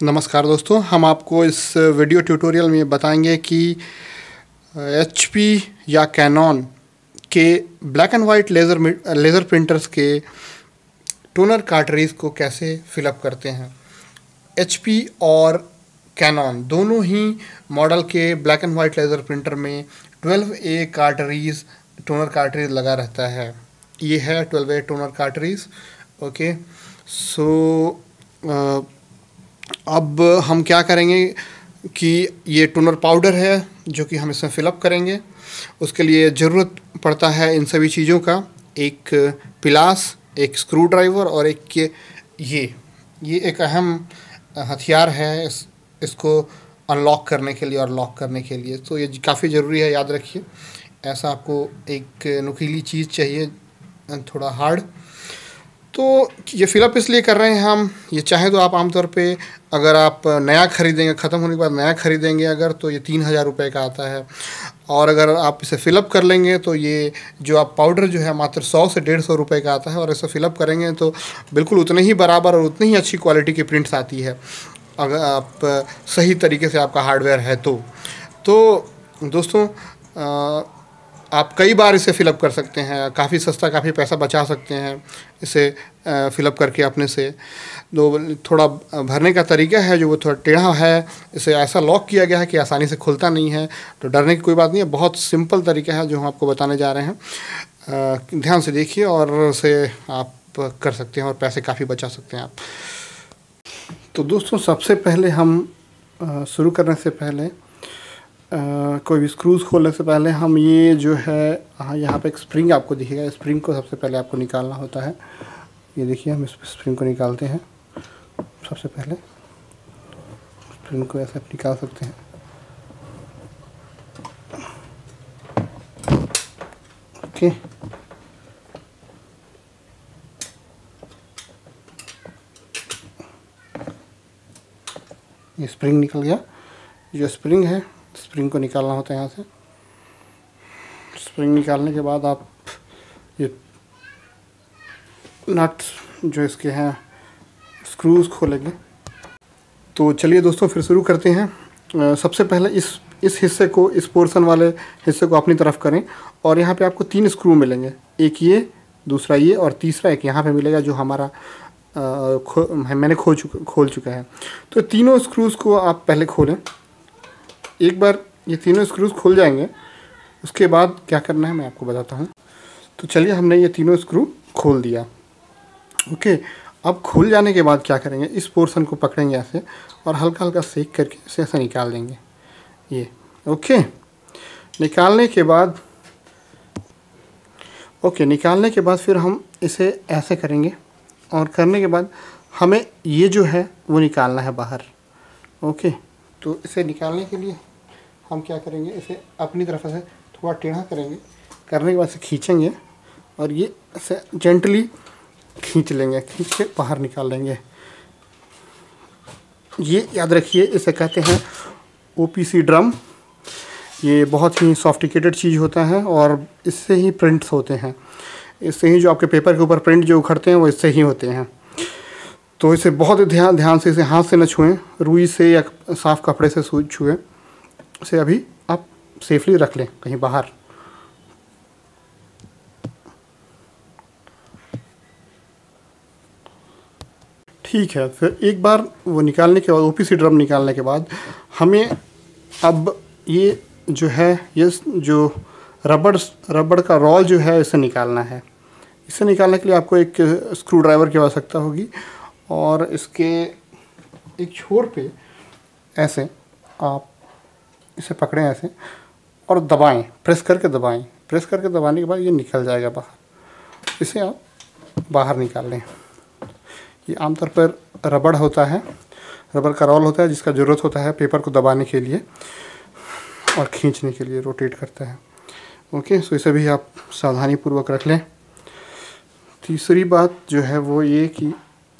नमस्कार दोस्तों, हम आपको इस वीडियो ट्यूटोरियल में बताएंगे कि HP या कैनन के black and white laser printers के टोनर कार्ट्रिज को कैसे फिलअप करते हैं। HP और कैनन दोनों ही मॉडल के black and white laser printer में 12A कार्ट्रिज टोनर कार्ट्रिज लगा रहता है। ये है 12A टोनर कार्ट्रिज। ओके, सो अब हम क्या करेंगे कि ये टोनर पाउडर है जो कि हम इसमें फिलअप करेंगे। उसके लिए ज़रूरत पड़ता है इन सभी चीज़ों का, एक पिलास, एक स्क्रू ड्राइवर और एक ये एक अहम हथियार है इसको अनलॉक करने के लिए और लॉक करने के लिए। तो ये काफ़ी ज़रूरी है, याद रखिए। ऐसा आपको एक नुकीली चीज़ चाहिए, थोड़ा हार्ड। तो ये फ़िलअप इसलिए कर रहे हैं हम, ये चाहे तो आप आमतौर पे अगर आप नया ख़रीदेंगे, ख़त्म होने के बाद नया ख़रीदेंगे अगर, तो ये 3000 रुपये का आता है। और अगर आप इसे फ़िलअप कर लेंगे तो ये जो आप पाउडर जो है मात्र 100 से 150 रुपये का आता है। और इसे फ़िलअप करेंगे तो बिल्कुल उतने ही बराबर और उतनी ही अच्छी क्वालिटी की प्रिंट्स आती है, अगर आप सही तरीके से आपका हार्डवेयर है तो दोस्तों आप कई बार इसे फ़िलअप कर सकते हैं, काफ़ी सस्ता, काफ़ी पैसा बचा सकते हैं इसे फ़िलअप करके अपने से। थोड़ा भरने का तरीका है जो वो थोड़ा टेढ़ा है, इसे ऐसा लॉक किया गया है कि आसानी से खुलता नहीं है, तो डरने की कोई बात नहीं है। बहुत सिंपल तरीका है जो हम आपको बताने जा रहे हैं। ध्यान से देखिए और उसे आप कर सकते हैं और पैसे काफ़ी बचा सकते हैं आप। तो दोस्तों, सबसे पहले हम शुरू करने से पहले कोई भी स्क्रूज़ खोलने से पहले हम ये जो है यहाँ पे एक स्प्रिंग आपको दिखेगा, स्प्रिंग को सबसे पहले आपको निकालना होता है। ये देखिए, हम इस स्प्रिंग को निकालते हैं। सबसे पहले स्प्रिंग को ऐसे निकाल सकते हैं। ओके, ये स्प्रिंग निकल गया। जो स्प्रिंग है, स्प्रिंग को निकालना होता है यहाँ से। स्प्रिंग निकालने के बाद आप ये नट जो इसके हैं स्क्रूज़ खोलेंगे। तो चलिए दोस्तों, फिर शुरू करते हैं। सबसे पहले इस हिस्से को, इस पोर्शन वाले हिस्से को अपनी तरफ करें और यहाँ पे आपको 3 स्क्रू मिलेंगे। एक ये, दूसरा ये और तीसरा एक यहाँ पे मिलेगा जो हमारा मैंने खोल चुका है। तो तीनों स्क्रूज़ को आप पहले खोलें। एक बार ये तीनों स्क्रूज़ खुल जाएंगे, उसके बाद क्या करना है मैं आपको बताता हूँ। तो चलिए, हमने ये तीनों स्क्रू खोल दिया। ओके, अब खुल जाने के बाद क्या करेंगे, इस पोर्शन को पकड़ेंगे ऐसे और हल्का हल्का सेक करके इसे ऐसे निकाल देंगे। ये ओके, निकालने के बाद फिर हम इसे ऐसे करेंगे और करने के बाद हमें ये जो है वो निकालना है बाहर। ओके, तो इसे निकालने के लिए हम क्या करेंगे, इसे अपनी तरफ से थोड़ा टेढ़ा करेंगे। करने के बाद इसे खींचेंगे और ये इसे जेंटली खींच लेंगे, खींच के बाहर निकाल लेंगे। ये याद रखिए, इसे कहते हैं OPC ड्रम। ये बहुत ही सॉफ्टिकेटेड चीज़ होता है और इससे ही प्रिंट्स होते हैं। इससे ही जो आपके पेपर के ऊपर प्रिंट जो उखड़ते हैं वो इससे ही होते हैं। तो इसे बहुत ध्यान से, इसे हाथ से न छुएं, रुई से या साफ़ कपड़े से छुएं। इसे अभी आप सेफली रख लें कहीं बाहर। ठीक है, फिर एक बार वो निकालने के बाद, OPC ड्रम निकालने के बाद हमें अब ये जो है, ये जो रबड़ का रोल जो है इसे निकालना है। इसे निकालने के लिए आपको एक स्क्रू ड्राइवर की आवश्यकता होगी और इसके एक छोर पे ऐसे आप इसे पकड़ें ऐसे और दबाएं, प्रेस करके दबाएं। प्रेस करके दबाने के बाद ये निकल जाएगा बाहर। इसे आप बाहर निकाल लें। ये आमतौर पर रबड़ होता है, रबड़ का रोल होता है जिसका ज़रूरत होता है पेपर को दबाने के लिए और खींचने के लिए, रोटेट करता है। ओके, सो इसे भी आप सावधानीपूर्वक रख लें। तीसरी बात जो है वो ये कि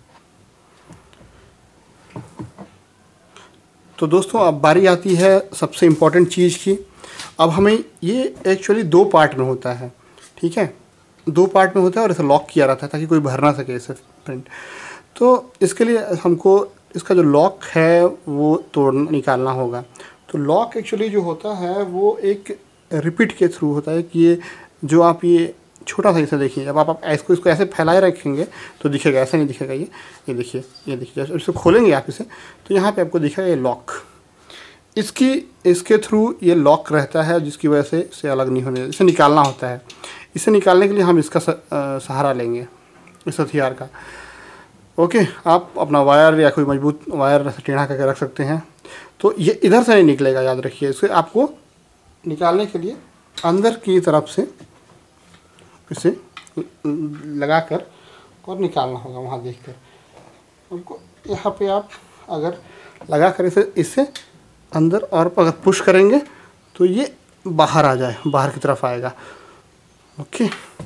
तो दोस्तों, अब बारी आती है सबसे इम्पॉर्टेंट चीज़ की। अब हमें ये एक्चुअली 2 पार्ट में होता है, ठीक है, 2 पार्ट में होता है और इसे लॉक किया रहता है ताकि कोई भर ना सके इसे प्रिंट। तो इसके लिए हमको इसका जो लॉक है वो निकालना होगा। तो लॉक एक्चुअली जो होता है वो एक रिपीट के थ्रू होता है कि ये जो आप ये छोटा सा इसे देखिए, जब आप इसको ऐसे फैलाए रखेंगे तो दिखेगा, ऐसा नहीं दिखेगा। ये देखिए, ये देखिए, जैसे इसको खोलेंगे आप इसे तो यहाँ पे आपको दिखेगा ये लॉक, इसके थ्रू ये लॉक रहता है, जिसकी वजह से इसे अलग नहीं होने, इसे निकालना होता है। इसे निकालने के लिए हम इसका सहारा लेंगे, इस हथियार का। ओके, आप अपना वायर या कोई मजबूत वायर टेढ़ा करके रख सकते हैं। तो ये इधर से नहीं निकलेगा, याद रखिए। इसे आपको निकालने के लिए अंदर की तरफ से इसे लगाकर और निकालना होगा, वहाँ देखकर हमको। यहाँ पे आप अगर लगाकर इसे अंदर और अगर पुश करेंगे तो ये बाहर आ जाए, बाहर की तरफ आएगा। ओके,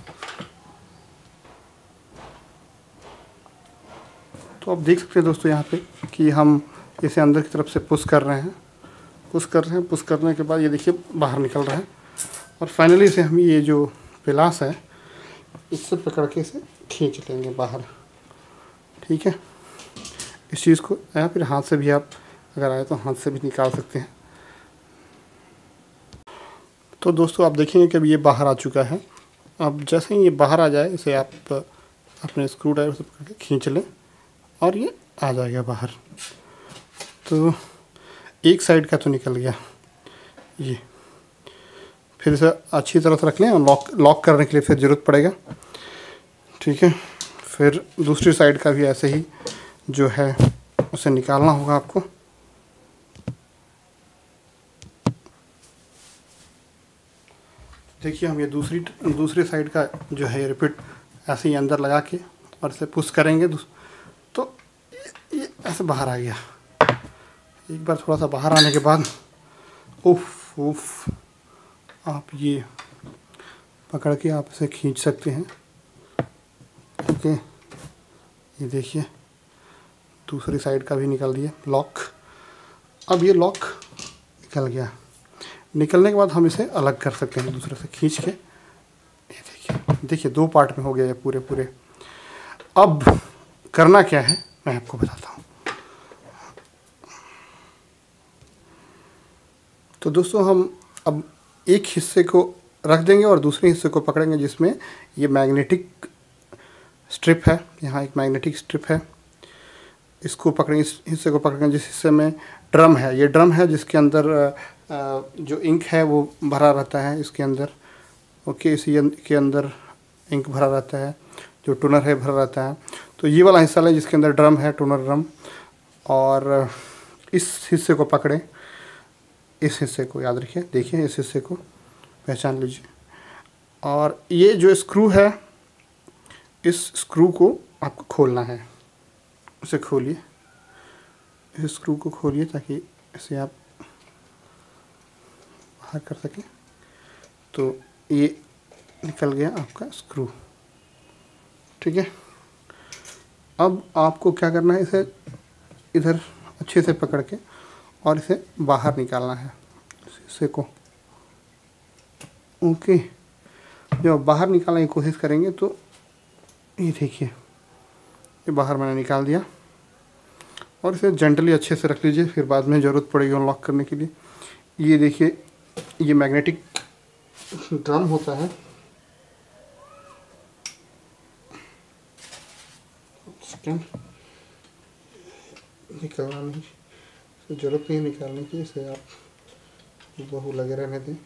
तो आप देख सकते हैं दोस्तों यहाँ पे कि हम इसे अंदर की तरफ से पुश कर रहे हैं, पुश करने के बाद ये देखिए बाहर निकल रहा है। और फाइनली इसे हम ये जो पिलास है इससे पकड़ के इसे खींच लेंगे बाहर। ठीक है, इस चीज़ को या फिर हाथ से भी आप अगर आए तो हाथ से भी निकाल सकते हैं। तो दोस्तों आप देखेंगे कि अब ये बाहर आ चुका है। अब जैसे ही ये बाहर आ जाए इसे आप अपने स्क्रू ड्राइवर से पकड़ के खींच लें और ये आ जाएगा बाहर। तो एक साइड का तो निकल गया ये। फिर इसे अच्छी तरह से रख लें और लॉक करने के लिए फिर ज़रूरत पड़ेगा। ठीक है, फिर दूसरी साइड का भी ऐसे ही जो है उसे निकालना होगा आपको। देखिए हम ये दूसरी साइड का जो है रिपीट ऐसे ही अंदर लगा के और इसे पुश करेंगे तो ये ऐसे बाहर आ गया। एक बार थोड़ा सा बाहर आने के बाद उफ आप ये पकड़ के आप इसे खींच सकते हैं। ओके, ये देखिए दूसरी साइड का भी निकल दिया लॉक। अब ये लॉक निकल गया। निकलने के बाद हम इसे अलग कर सकते हैं दूसरे से खींच के। ये देखिए दो पार्ट में हो गया ये पूरे। अब करना क्या है मैं आपको बताता हूँ। तो दोस्तों हम अब एक हिस्से को रख देंगे और दूसरे हिस्से को पकड़ेंगे जिसमें ये मैग्नेटिक स्ट्रिप है। यहाँ एक मैग्नेटिक स्ट्रिप है, इसको पकड़ेंगे, इस हिस्से को पकड़ेंगे जिस हिस्से में ड्रम है। ये ड्रम है जिसके अंदर जो इंक है वो भरा रहता है इसके अंदर। ओके, इसी के अंदर इंक भरा रहता है, जो टोनर है भरा रहता है। तो ये वाला हिस्सा है जिसके अंदर ड्रम है, टोनर ड्रम। और इस हिस्से को पकड़ें, इस हिस्से को याद रखिए, देखिए इस हिस्से को पहचान लीजिए। और ये जो स्क्रू है, इस स्क्रू को आपको खोलना है। इसे खोलिए, इस स्क्रू को खोलिए ताकि इसे आप बाहर कर सकें। तो ये निकल गया आपका स्क्रू। ठीक है, अब आपको क्या करना है, इसे इधर अच्छे से पकड़ के और इसे बाहर निकालना है, इस हिस्से को। ओके, जब बाहर निकालने की कोशिश करेंगे तो ये देखिए ये बाहर मैंने निकाल दिया। और इसे जेंटली अच्छे से रख लीजिए, फिर बाद में ज़रूरत पड़ेगी अनलॉक करने के लिए। ये देखिए ये मैग्नेटिक ड्रम होता है। निकालना नहीं, ज़रूरत नहीं निकालने की, इसे आप बहु लगे रहने दें।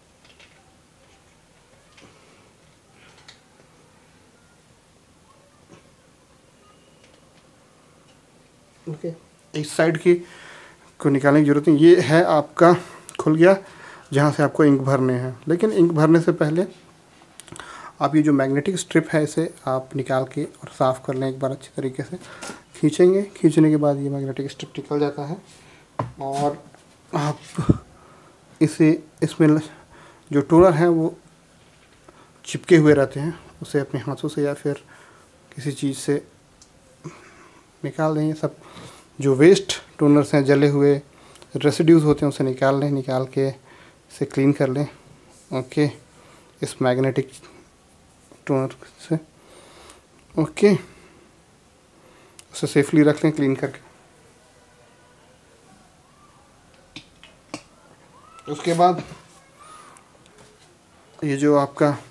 ओके, इस साइड की को निकालने की ज़रूरत नहीं। ये है आपका खुल गया जहाँ से आपको इंक भरने हैं। लेकिन इंक भरने से पहले आप ये जो मैग्नेटिक स्ट्रिप है इसे आप निकाल के और साफ़ कर लें एक बार अच्छी तरीके से। खींचेंगे, खींचने के बाद ये मैग्नेटिक स्ट्रिप निकल जाता है और आप इसे इसमें जो टोनर है वो चिपके हुए रहते हैं, उसे अपने हाथों से या फिर किसी चीज़ से निकाल दें। ये सब जो वेस्ट टोनर्स हैं, जले हुए रेसिड्यूज़ होते हैं, उसे निकाल लें, निकाल के इसे क्लीन कर लें। ओके, इस मैग्नेटिक टोनर से। ओके, उसे सेफली रख लें क्लीन करके। उसके बाद ये जो आपका